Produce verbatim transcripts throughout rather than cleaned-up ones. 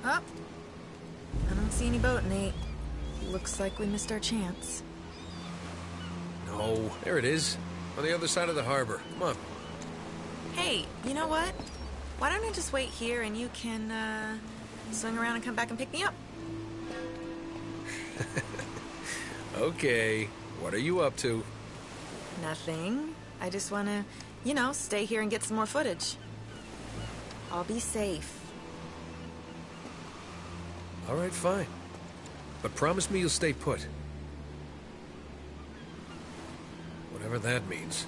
Up. I don't see any boat, Nate. Looks like we missed our chance. No, there it is. On the other side of the harbor. Come on. Hey, you know what? Why don't I just wait here and you can, uh, swing around and come back and pick me up? Okay. What are you up to? Nothing. I just want to, you know, stay here and get some more footage. I'll be safe. All right, fine. But promise me you'll stay put. Whatever that means.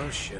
Oh, shit.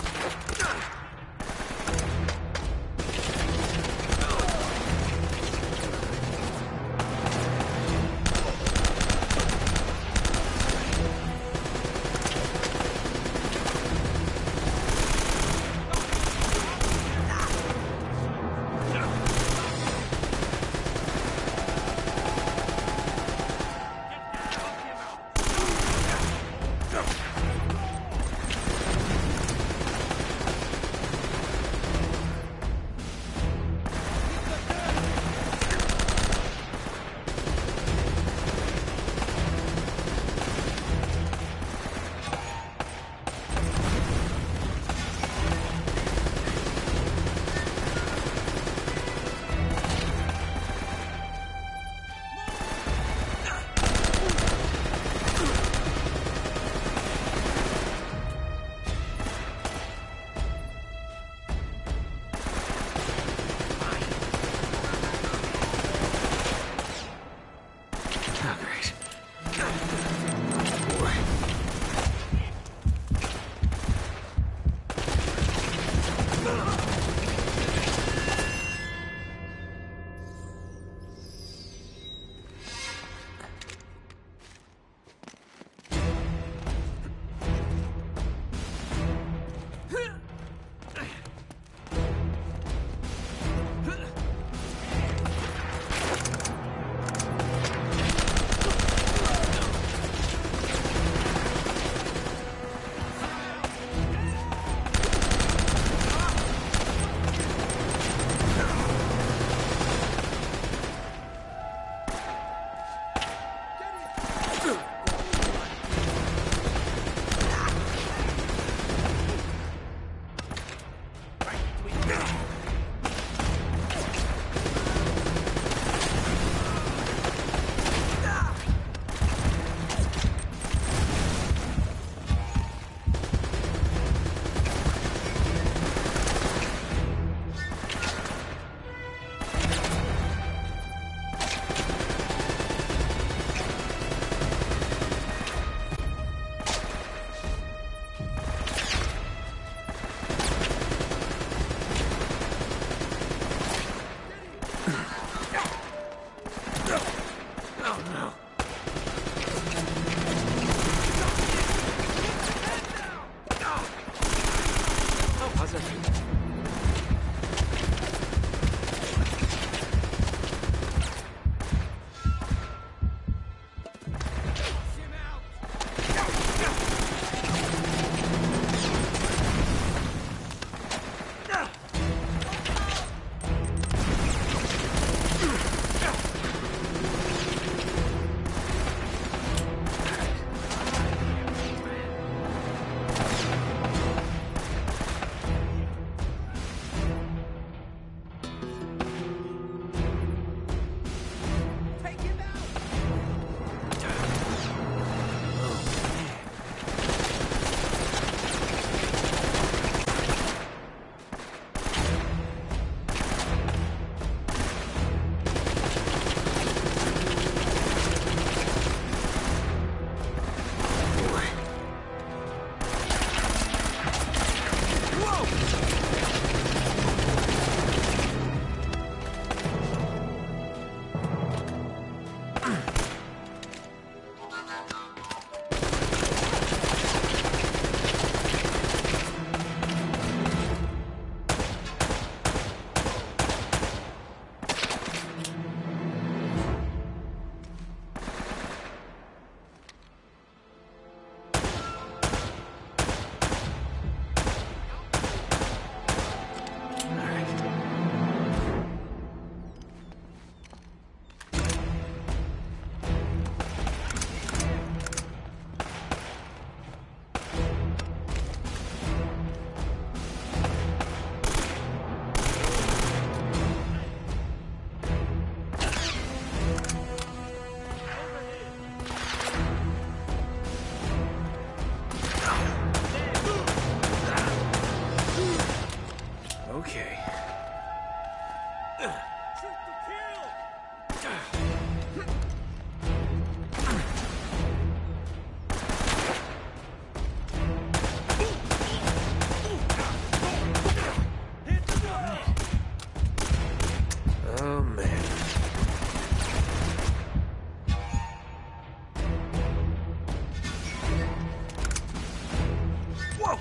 Whoa!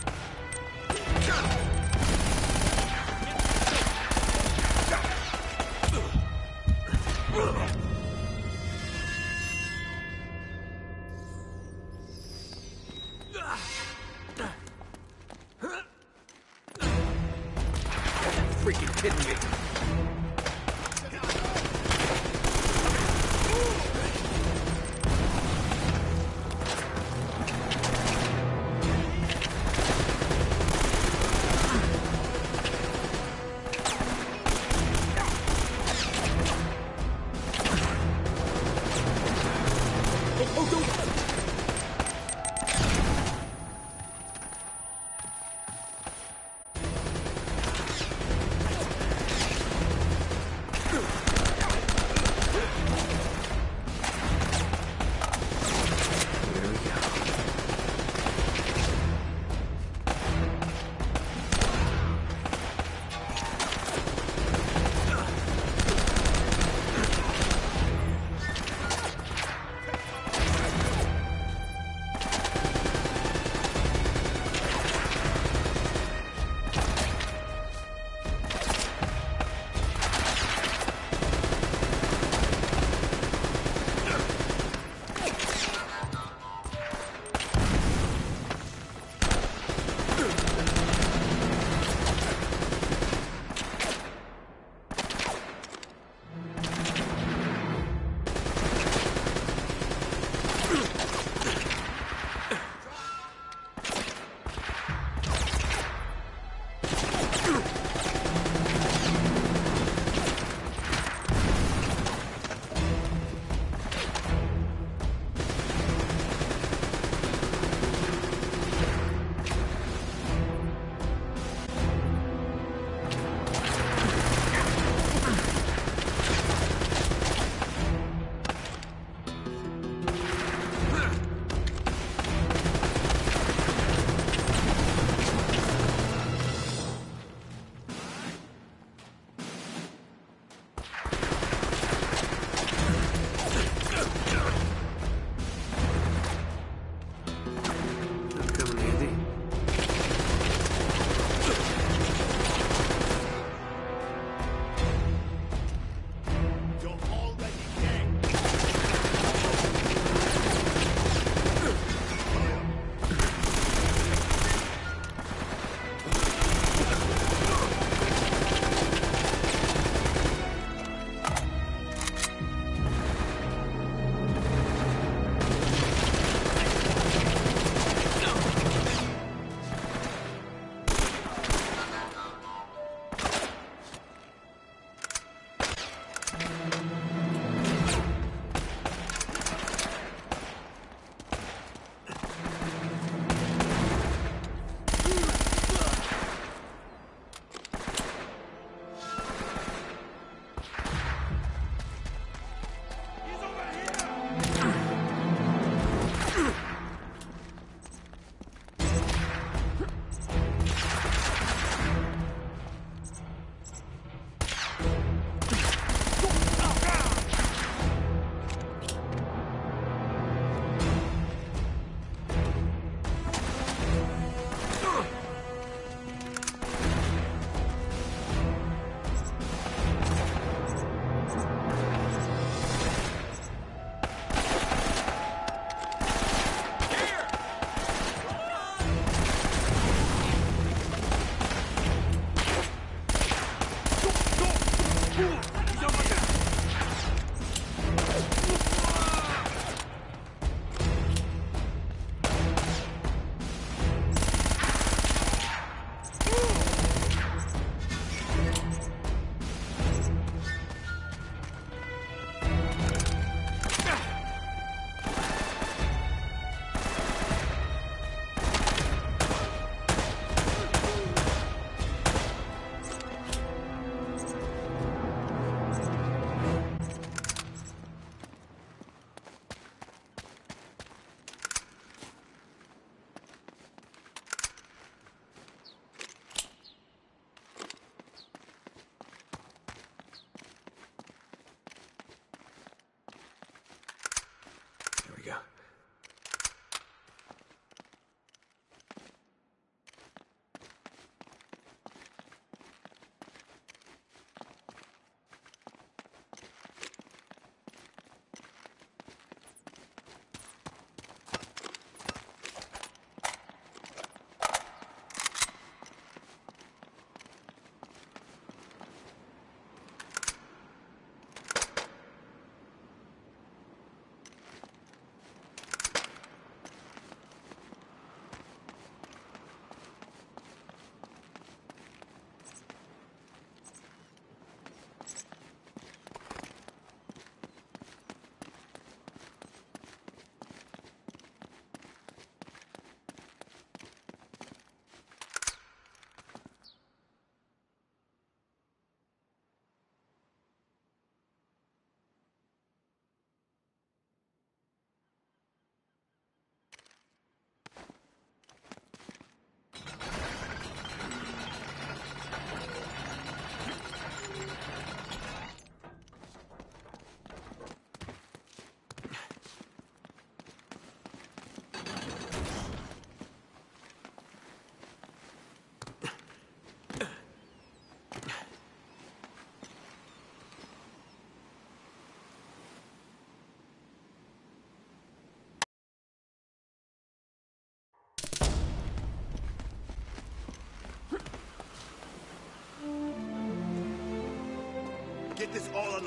Freaking kidding me.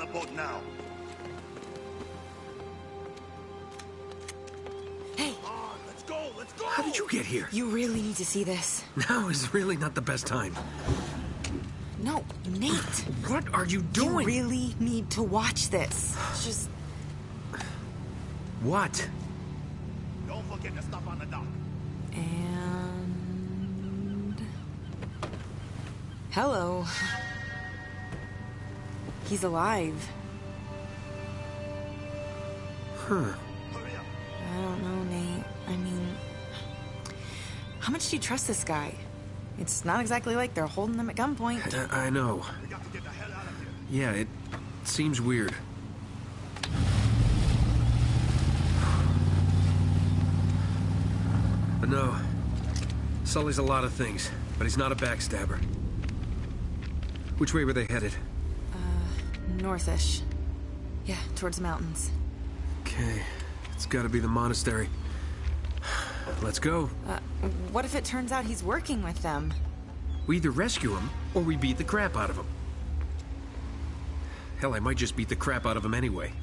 the boat now. Hey, On, let's go, let's go! How did you get here? you really need to see this. Now is really not the best time. No, Nate. What are you You doing? really need to watch this. Just What? Don't forget the stuff on the dock. and hello. He's alive. Huh. Hurry up. I don't know, Nate. I mean, how much do you trust this guy? It's not exactly like they're holding him at gunpoint. I, I know. We got to get the hell out of here. Yeah, it seems weird. But no, Sully's a lot of things, but he's not a backstabber. Which way were they headed? Northish. Yeah, towards the mountains. Okay, it's gotta be the monastery. Let's go. Uh, what if it turns out he's working with them? We either rescue him, or we beat the crap out of him. Hell, I might just beat the crap out of him anyway.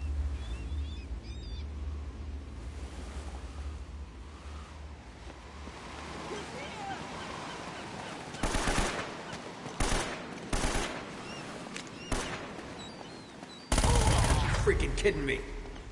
Freaking kidding me.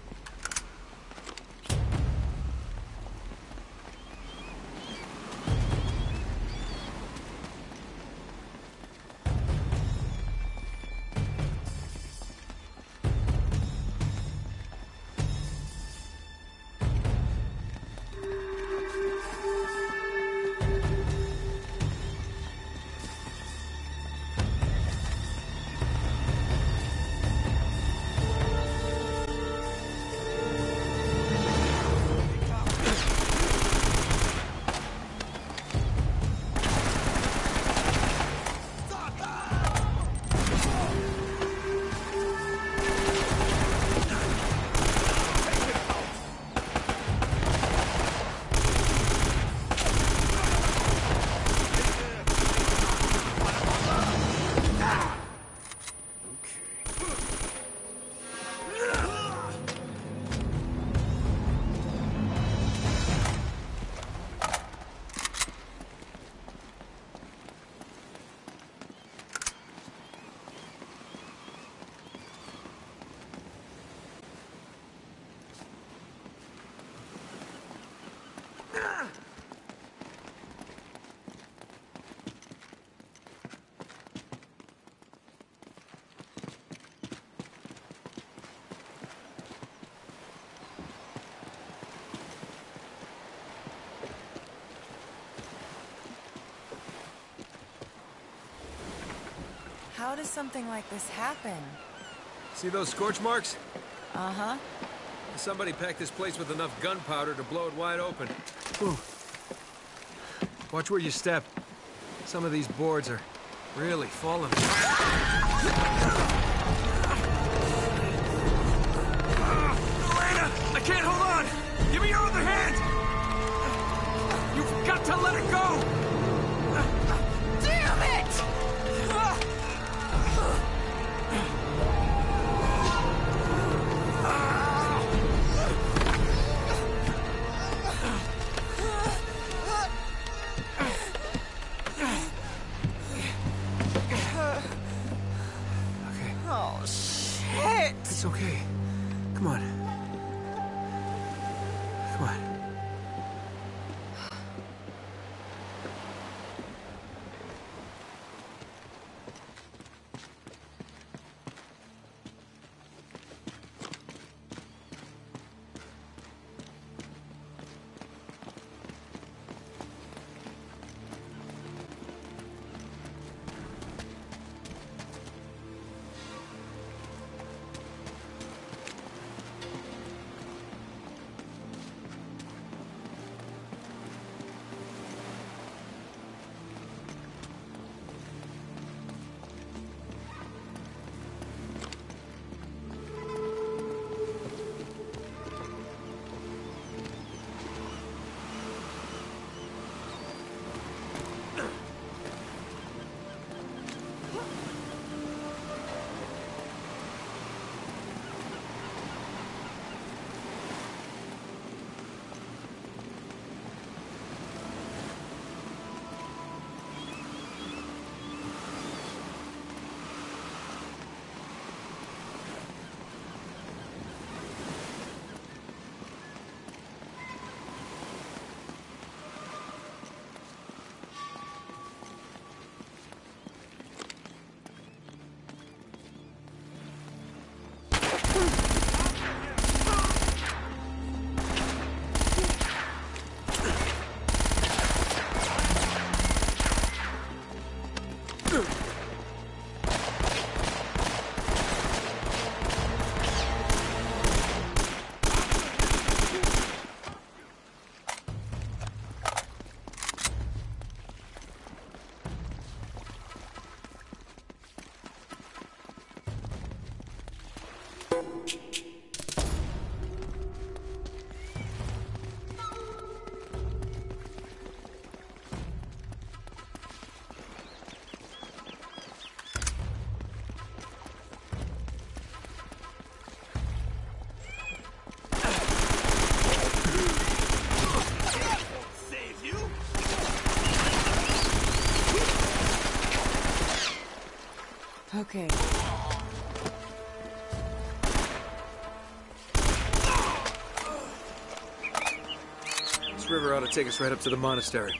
How does something like this happen? See those scorch marks? Uh-huh. Somebody packed this place with enough gunpowder to blow it wide open. Whew. Watch where you step. Some of these boards are really falling. Elena! I can't hold on! Give me your other hand! You've got to let it go! Damn it! Okay, Oh, shit! it's okay. Come on. Come on. Okay. This river ought to take us right up to the monastery.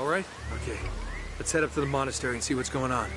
all right? Okay. Let's head up to the monastery and see what's going on.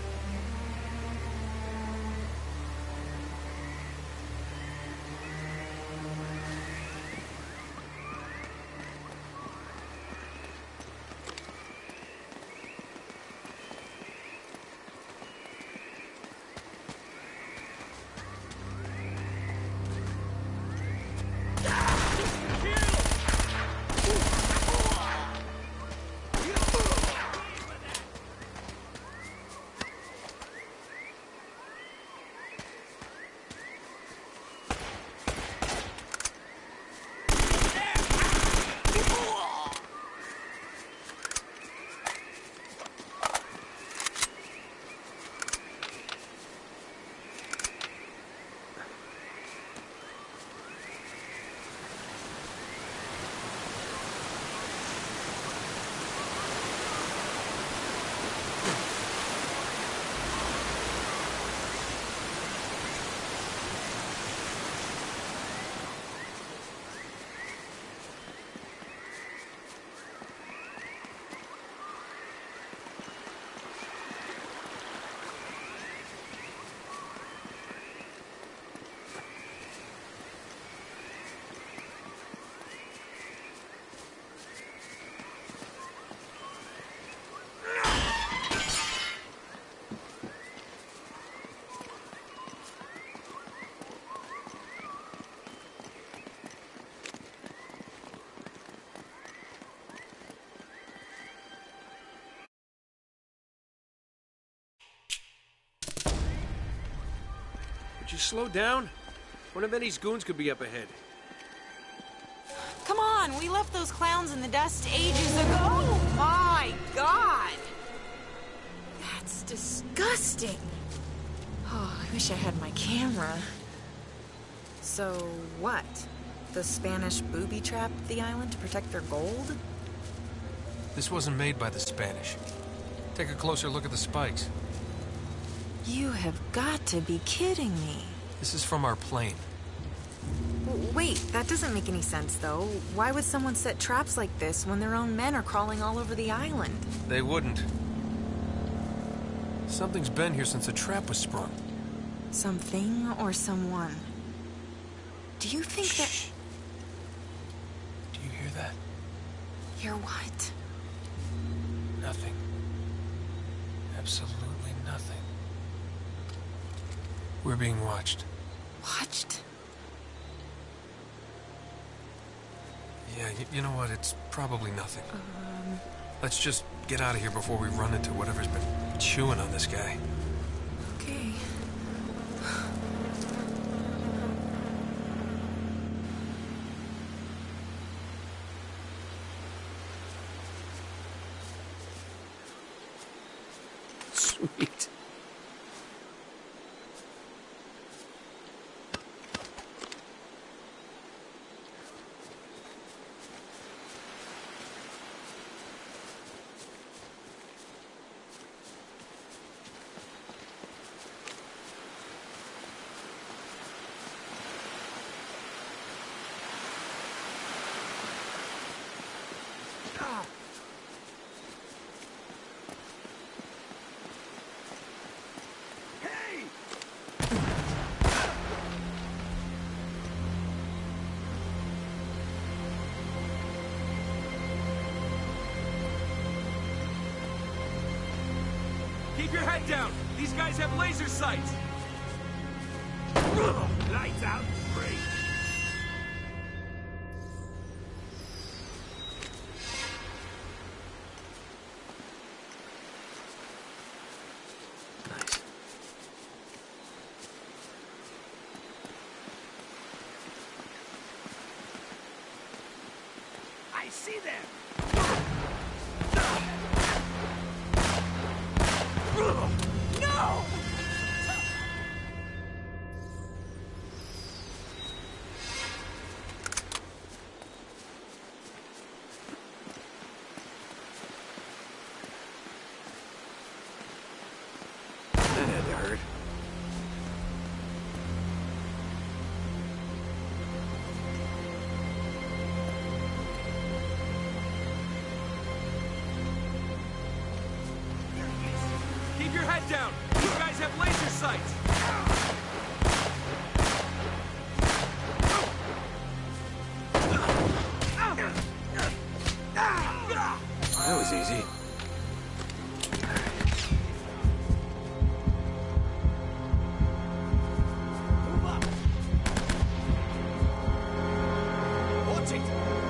Would you slow down? One of Eddie's goons could be up ahead. Come on, we left those clowns in the dust ages ago. Oh my god! That's disgusting. Oh, I wish I had my camera. So what? The Spanish booby-trapped the island to protect their gold? This wasn't made by the Spanish. Take a closer look at the spikes. You have got to be kidding me. This is from our plane. W- Wait, that doesn't make any sense, though. Why would someone set traps like this when their own men are crawling all over the island? They wouldn't. Something's been here since a trap was sprung. Something or someone? Do you think Shh. that... Do you hear that? Hear what? Nothing. Absolutely nothing. We're being watched. Watched? Yeah, y you know what? It's probably nothing. Um... Let's just get out of here before we run into whatever's been chewing on this guy. Okay. Sweet. Keep your head down! These guys have laser sights! Lights out. Great. Nice. I see them. No! head down! These guys have laser sights! That was easy. Move up! Watch it!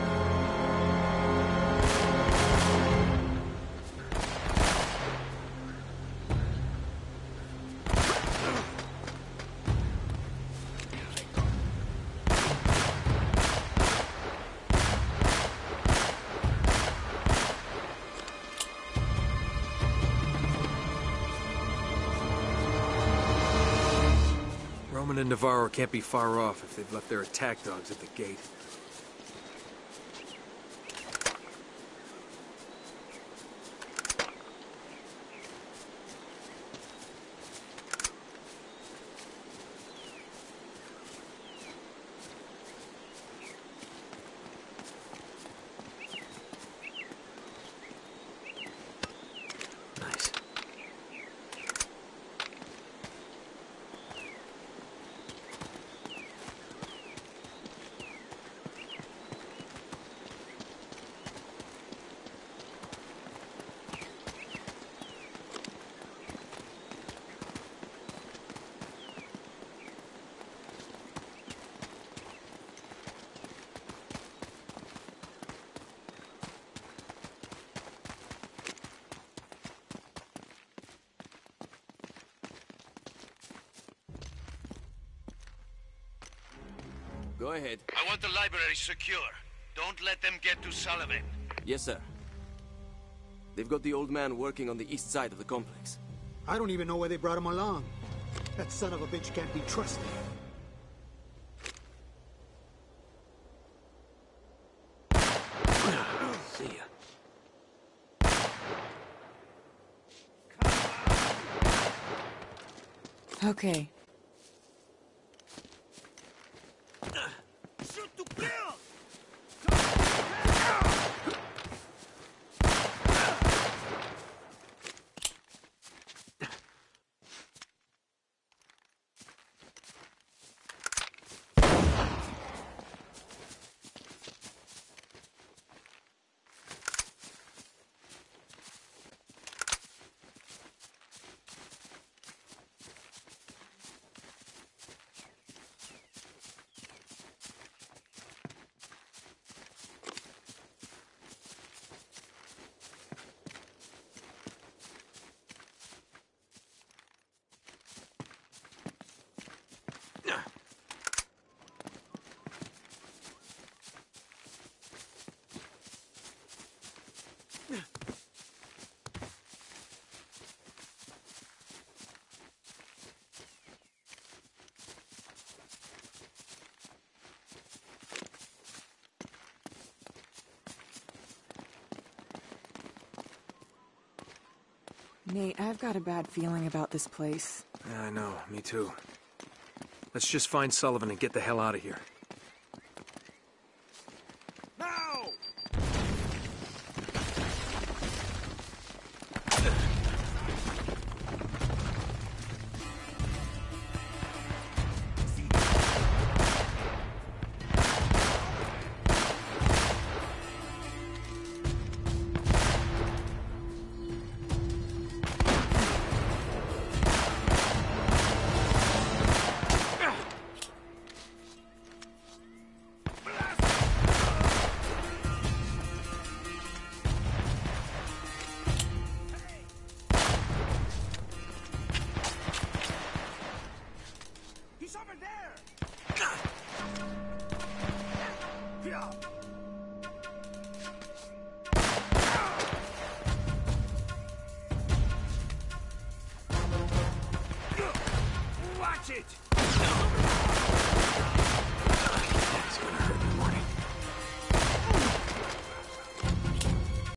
Roman and Navarro can't be far off if they've left their attack dogs at the gate. Nice. Go ahead. I want the library secure. Don't let them get to Sullivan. Yes, sir. They've got the old man working on the east side of the complex. I don't even know why they brought him along. That son of a bitch can't be trusted. See ya. Okay. Shoot to kill! Nate, I've got a bad feeling about this place. Yeah, I know. Me too. Let's just find Sullivan and get the hell out of here.